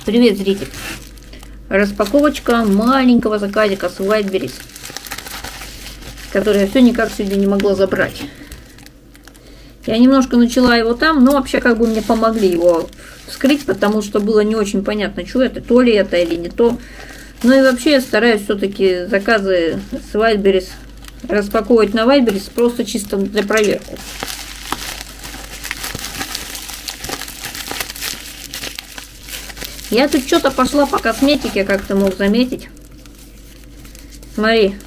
Привет, зритель! Распаковочка маленького заказика с Wildberries, который я все никак сегодня не могла забрать. Я немножко начала его там, но вообще как бы мне помогли его вскрыть, потому что было не очень понятно, что это, то ли это или не то. Ну и вообще я стараюсь все-таки заказы с Wildberries распаковывать на Wildberries просто чисто для проверки. Я тут что-то пошла по косметике, как ты мог заметить. Смотри.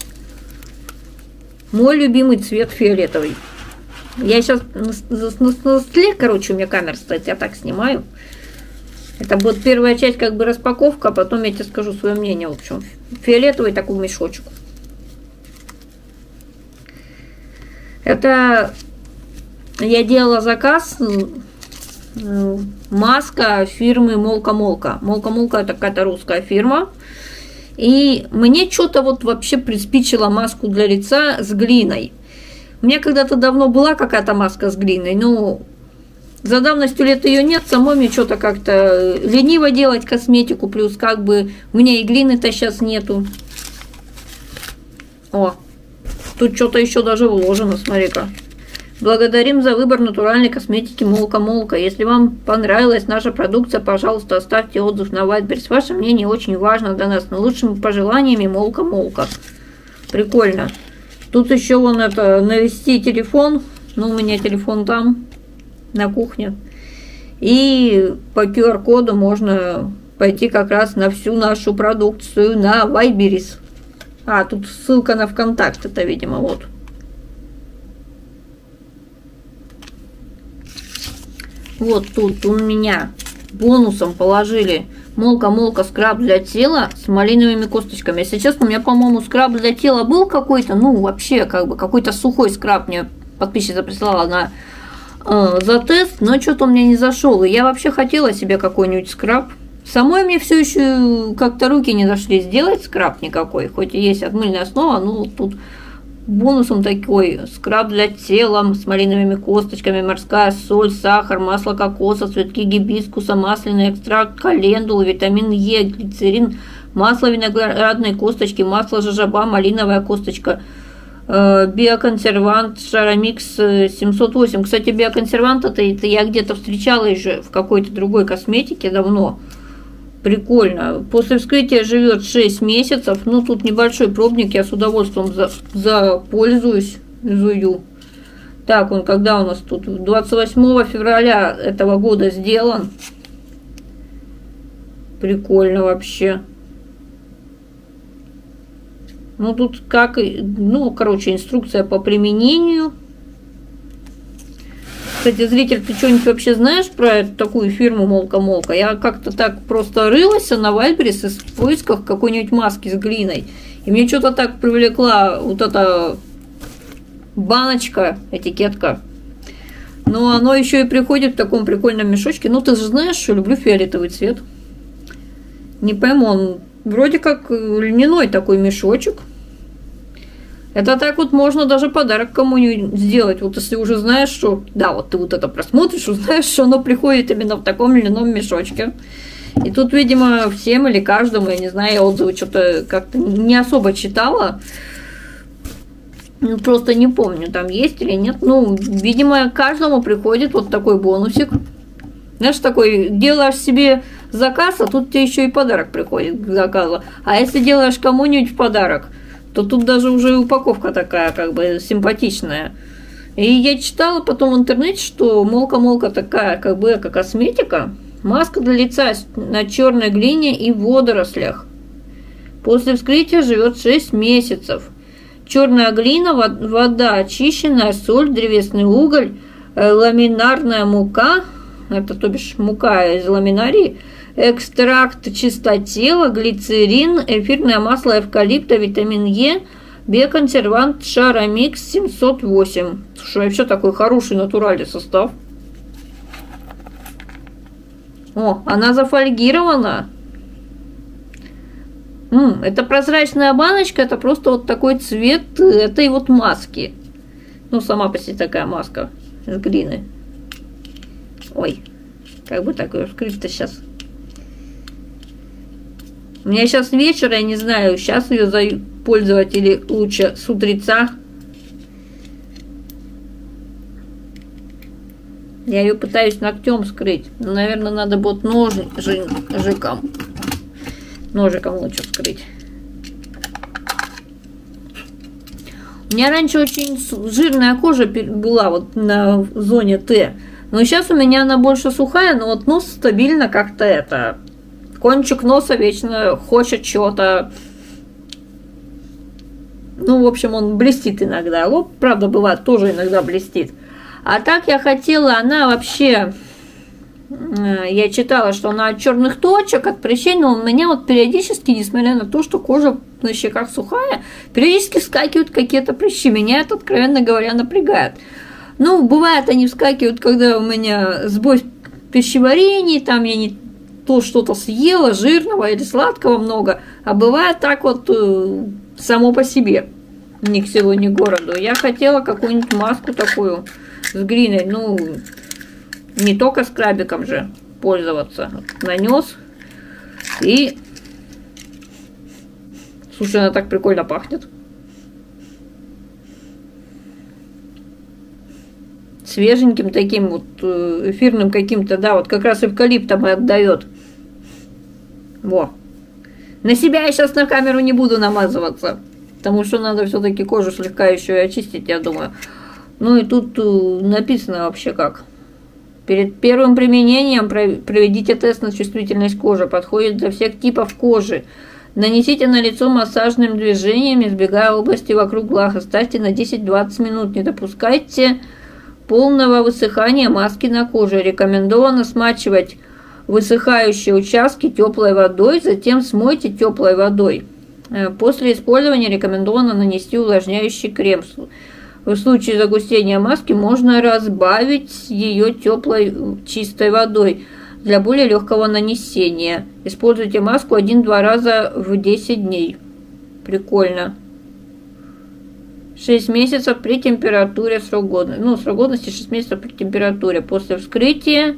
Мой любимый цвет фиолетовый. Я сейчас на столе, короче, у меня камера стоит, я так снимаю. Это будет первая часть, как бы распаковка, а потом я тебе скажу свое мнение. В общем, фиолетовый такой мешочек. Это я делала заказ. Маска фирмы Молка-Молка. Молка-Молка это какая-то русская фирма. И мне что-то вот вообще приспичило маску для лица с глиной. У меня когда-то давно была какая-то маска с глиной, но за давностью лет ее нет. Самой мне что-то как-то лениво делать косметику. Плюс как бы у меня и глины-то сейчас нету. О, тут что-то еще даже вложено, смотри-ка. Благодарим за выбор натуральной косметики Молка-Молка. Если вам понравилась наша продукция, пожалуйста, оставьте отзыв на Wildberries. Ваше мнение очень важно для нас. Наилучшими пожеланиями Молка-Молка. Прикольно. Тут еще вон это, навести телефон. Ну, у меня телефон там, на кухне. И по QR-коду можно пойти как раз на всю нашу продукцию на Wildberries. А, тут ссылка на ВКонтакте, это, видимо, вот. Вот тут у меня бонусом положили Молка-Молка скраб для тела с малиновыми косточками. Если честно, у меня, по-моему, скраб для тела был какой-то, ну, вообще, как бы, какой-то сухой скраб мне подписчица прислала на за тест, но что-то он мне не зашел. И я вообще хотела себе какой-нибудь скраб. Самой мне все еще как-то руки не зашли сделать скраб никакой, хоть и есть мыльная основа, ну, тут бонусом такой скраб для тела с малиновыми косточками, морская соль, сахар, масло кокоса, цветки гибискуса, масляный экстракт, календула, витамин Е, глицерин, масло виноградной косточки, масло жожоба, малиновая косточка, биоконсервант Шаромикс 708. Кстати, биоконсервант это я где-то встречала еще в какой-то другой косметике давно. Прикольно. После вскрытия живет 6 месяцев. Ну, тут небольшой пробник. Я с удовольствием запользуюсь. Зую. Так, он когда у нас тут? 28 февраля этого года сделан. Прикольно вообще. Ну, тут как... Ну, короче, инструкция по применению. Кстати, зритель, ты что-нибудь вообще знаешь про такую фирму Молка-Молка? Я как-то так просто рылась на Wildberries в поисках какой-нибудь маски с глиной. И мне что-то так привлекла вот эта баночка, этикетка. Но оно еще и приходит в таком прикольном мешочке. Ну, ты же знаешь, что люблю фиолетовый цвет. Не пойму, он вроде как льняной такой мешочек. Это так вот можно даже подарок кому-нибудь сделать. Вот если уже знаешь, что... Да, вот ты вот это просмотришь, узнаешь, что оно приходит именно в таком льняном мешочке. И тут, видимо, всем или каждому, я не знаю, я отзывы что-то как-то не особо читала. Ну, просто не помню, там есть или нет. Ну, видимо, каждому приходит вот такой бонусик. Знаешь, такой, делаешь себе заказ, а тут тебе еще и подарок приходит к заказу. А если делаешь кому-нибудь в подарок, то тут даже уже упаковка такая, как бы, симпатичная. И я читала потом в интернете, что Молка-Молка такая, как бы, эко-косметика. Маска для лица на черной глине и водорослях. После вскрытия живет 6 месяцев. Черная глина, вода очищенная, соль, древесный уголь, ламинарная мука, это то бишь мука из ламинарии, экстракт чистотела, глицерин, эфирное масло эвкалипта, витамин Е, биоконсервант Шаромикс 708. Слушай, вообще такой хороший натуральный состав. О, она зафольгирована. Это прозрачная баночка, это просто вот такой цвет этой вот маски. Ну, сама по себе такая маска с глины. Ой, как бы так ее вскрыть-то сейчас. У меня сейчас вечер, я не знаю, сейчас ее пользовать или лучше с утреца. Я ее пытаюсь ногтем скрыть. Но, наверное, надо будет ножиком лучше скрыть. У меня раньше очень жирная кожа была вот на зоне Т. Но сейчас у меня она больше сухая, но вот нос стабильно как-то это... Кончик носа вечно хочет чего-то. Ну, в общем, он блестит иногда. Лоб, правда, бывает, тоже иногда блестит. А так я хотела, она вообще... Я читала, что она от черных точек, от прыщей, но у меня вот периодически, несмотря на то, что кожа на щеках сухая, периодически вскакивают какие-то прыщи. Меня это, откровенно говоря, напрягает. Ну, бывает, они вскакивают, когда у меня сбой пищеварения, там я не то что-то съела, жирного или сладкого много, а бывает так вот само по себе, ни к селу, ни к городу. Я хотела какую-нибудь маску такую с глиной, ну, не только скрабиком же пользоваться. Нанес и... Слушай, она так прикольно пахнет. Свеженьким таким вот эфирным каким-то, да, вот как раз эвкалиптом и отдает. Во. На себя я сейчас на камеру не буду намазываться, потому что надо все-таки кожу слегка еще и очистить, я думаю. Ну и тут написано вообще как. Перед первым применением проведите тест на чувствительность кожи. Подходит для всех типов кожи. Нанесите на лицо массажным движением, избегая области вокруг глаз. Оставьте на 10-20 минут. Не допускайте полного высыхания маски на коже. Рекомендовано смачивать высыхающие участки теплой водой, затем смойте теплой водой. После использования рекомендовано нанести увлажняющий крем. В случае загустения маски можно разбавить ее теплой чистой водой для более легкого нанесения. Используйте маску 1-2 раза в 10 дней. Прикольно. 6 месяцев при температуре срок годности. Ну, срок годности 6 месяцев при температуре. После вскрытия,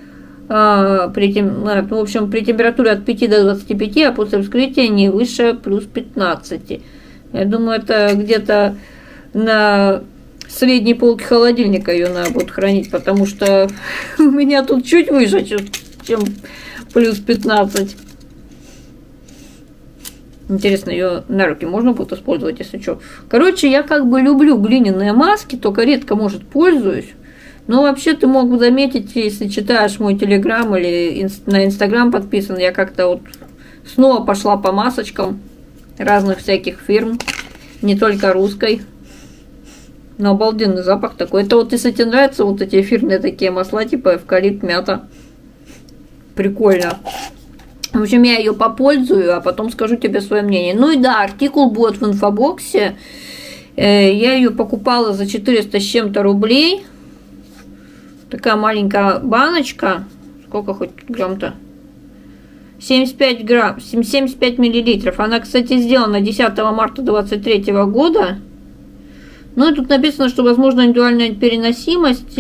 в общем, при температуре от 5 до 25, а после вскрытия не выше плюс 15. Я думаю, это где-то на средней полке холодильника ее надо будет хранить, потому что у меня тут чуть выше, чем плюс 15. Интересно, ее на руки можно будет использовать, если что. Короче, я как бы люблю глиняные маски, только редко, может, пользуюсь. Но вообще ты мог бы заметить, если читаешь мой телеграм или на инстаграм подписан, я как-то вот снова пошла по масочкам разных всяких фирм, не только русской. Но обалденный запах такой. Это вот если тебе нравятся вот эти эфирные такие масла, типа эвкалипт, мята. Прикольно. В общем, я ее попользую, а потом скажу тебе свое мнение. Ну и да, артикул будет в инфобоксе. Я ее покупала за 400 с чем-то рублей. Такая маленькая баночка. Сколько хоть грамм-то? 75 грамм, 75 миллилитров. Она, кстати, сделана 10 марта 2023 года. Ну и тут написано, что возможно индивидуальная переносимость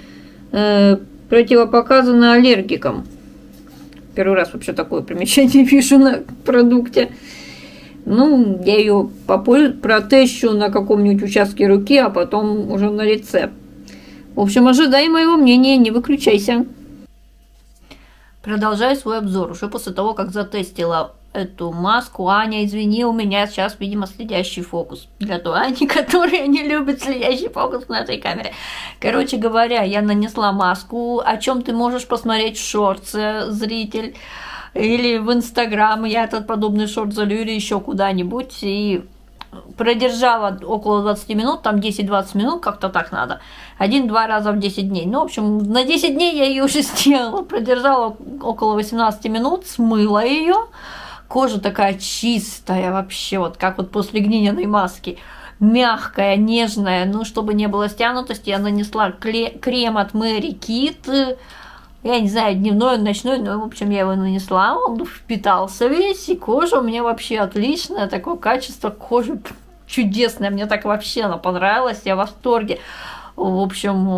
противопоказана аллергикам. Первый раз вообще такое примечание пишу на продукте. Ну, я ее протещу на каком-нибудь участке руки, а потом уже на лице. В общем, ожидай моего мнения, не выключайся. Продолжаю свой обзор. Уже после того, как затестила эту маску, Аня, извини, у меня сейчас, видимо, следящий фокус. Для той Ани, которая не любит следящий фокус на этой камере. Короче говоря, я нанесла маску, о чем ты можешь посмотреть в шорте, зритель, или в инстаграм, я этот подобный шорт залью, или еще куда-нибудь, и продержала около 20 минут, там 10-20 минут, как-то так надо, 1-2 раза в 10 дней. Ну, в общем, на 10 дней я ее уже сделала, продержала около 18 минут, смыла ее. Кожа такая чистая вообще, вот как вот после глиняной маски. Мягкая, нежная, ну, чтобы не было стянутости, я нанесла крем от Mary Kit. Я не знаю, дневной, ночной, но, в общем, я его нанесла, он впитался весь, и кожа у меня вообще отличная, такое качество кожи чудесное, мне так вообще она понравилась, я в восторге. В общем,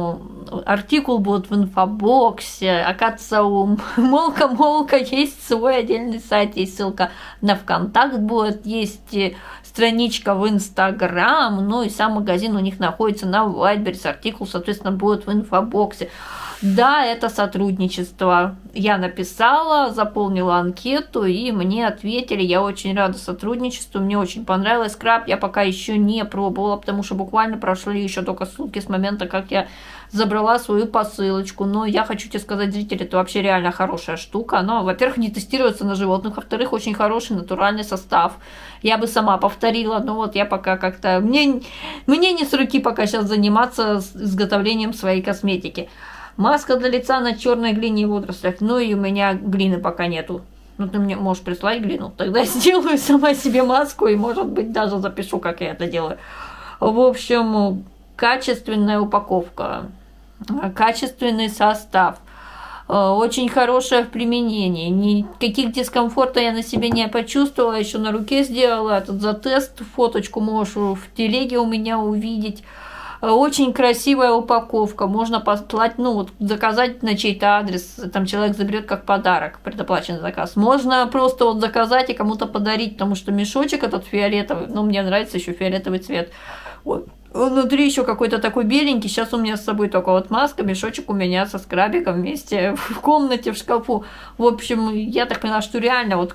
артикул будет в инфобоксе. Оказывается, у Молка есть свой отдельный сайт, есть ссылка на ВКонтакт будет, есть страничка в Инстаграм, ну и сам магазин у них находится на Wildberries, артикул, соответственно, будет в инфобоксе. Да, это сотрудничество. Я написала, заполнила анкету, и мне ответили. Я очень рада сотрудничеству, мне очень понравилось скраб. Я пока еще не пробовала, потому что буквально прошли еще только сутки с момента, как я забрала свою посылочку. Но я хочу тебе сказать, зрители, это вообще реально хорошая штука. Она, во-первых, не тестируется на животных, во-вторых, очень хороший натуральный состав. Я бы сама повторила, но вот я пока как-то... Мне не с руки пока сейчас заниматься изготовлением своей косметики. Маска для лица на черной глине и водорослях. Ну и у меня глины пока нету. Ну ты мне можешь прислать глину. Тогда я сделаю сама себе маску и, может быть, даже запишу, как я это делаю. В общем, качественная упаковка. Качественный состав. Очень хорошее в применении. Никаких дискомфорта я на себе не почувствовала. Еще на руке сделала этот затест. Фоточку можешь в телеге у меня увидеть. Очень красивая упаковка, можно послать, ну вот заказать на чей-то адрес, там человек заберет как подарок, предоплаченный заказ. Можно просто вот заказать и кому-то подарить, потому что мешочек этот фиолетовый, ну мне нравится еще фиолетовый цвет. Вот. Внутри еще какой-то такой беленький, сейчас у меня с собой только вот маска, мешочек у меня со скрабиком вместе в комнате, в шкафу. В общем, я так поняла, что реально вот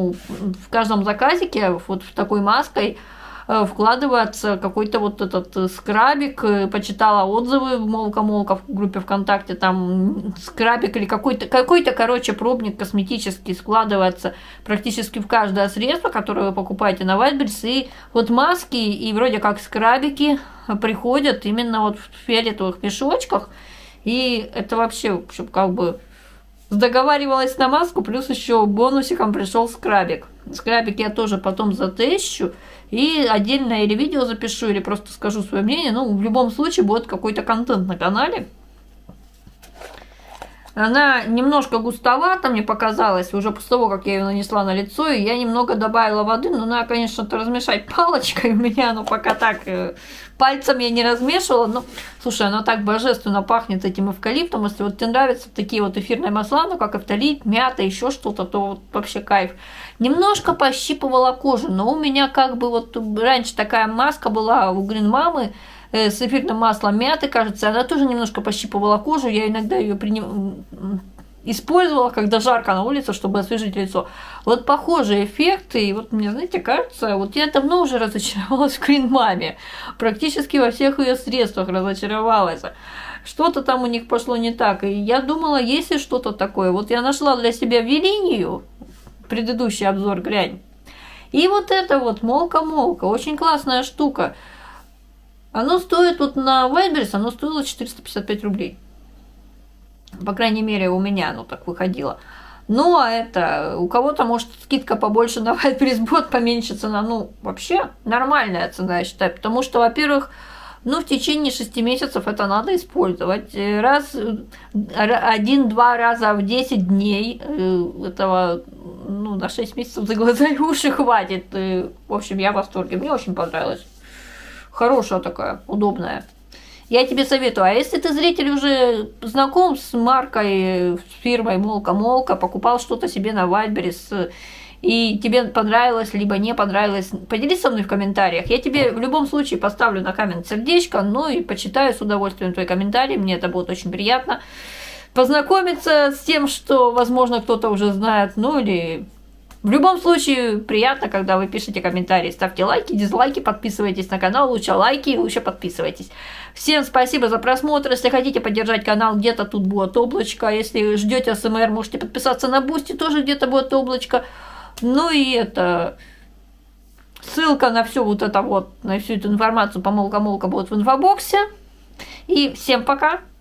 в каждом заказике вот в такой маской вкладывается какой-то вот этот скрабик. Почитала отзывы в Молка в группе ВКонтакте, там скрабик или какой-то, короче, пробник косметический складывается практически в каждое средство, которое вы покупаете на Wildberries. И вот маски и вроде как скрабики приходят именно вот в фиолетовых мешочках. И это вообще, в общем, как бы договаривалась на маску, плюс еще бонусиком пришел скрабик. Скрабик я тоже потом затещу и отдельно или видео запишу, или просто скажу свое мнение. Ну, в любом случае будет какой-то контент на канале. Она немножко густовата, мне показалось, уже после того, как я ее нанесла на лицо, и я немного добавила воды, но надо, конечно, это размешать палочкой, у меня оно пока так, пальцем я не размешивала, но, слушай, оно так божественно пахнет этим эвкалиптом, если вот тебе нравятся такие вот эфирные масла, ну, как эвкалипт, мята, еще что-то, то вот вообще кайф. Немножко пощипывала кожу, но у меня как бы вот раньше такая маска была у Green Mama, с эфирным маслом мяты, кажется, она тоже немножко пощипывала кожу, я иногда ее использовала, когда жарко на улице, чтобы освежить лицо. Вот похожие эффекты, и вот мне, знаете, кажется, вот я давно уже разочаровалась в Green Mama, практически во всех ее средствах разочаровалась. Что-то там у них пошло не так, и я думала, есть ли что-то такое. Вот я нашла для себя Велинию, предыдущий обзор глянь, и вот это вот Молка, очень классная штука. Оно стоит вот на Wildberries, оно стоило 455 рублей. По крайней мере, у меня оно так выходило. Ну, а это, у кого-то, может, скидка побольше на Wildberries будет, поменьше цена. Ну, вообще, нормальная цена, я считаю. Потому что, во-первых, ну, в течение 6 месяцев это надо использовать. Один-два раза в 10 дней этого, ну, на 6 месяцев за глаза и уши хватит. В общем, я в восторге. Мне очень понравилось. Хорошая такая, удобная. Я тебе советую. А если ты, зритель, уже знаком с маркой, с фирмой Молка, покупал что-то себе на Wildberries, и тебе понравилось, либо не понравилось, поделись со мной в комментариях. Я тебе в любом случае поставлю на коммент сердечко, ну и почитаю с удовольствием твои комментарии. Мне это будет очень приятно. Познакомиться с тем, что, возможно, кто-то уже знает, ну или... В любом случае, приятно, когда вы пишете комментарии. Ставьте лайки, дизлайки, подписывайтесь на канал. Лучше лайки, лучше подписывайтесь. Всем спасибо за просмотр. Если хотите поддержать канал, где-то тут будет облачко. Если ждете АСМР, можете подписаться на Бусти, тоже где-то будет облачко. Ну и это... Ссылка на всю вот это вот, на всю эту информацию по Молка будет в инфобоксе. И всем пока!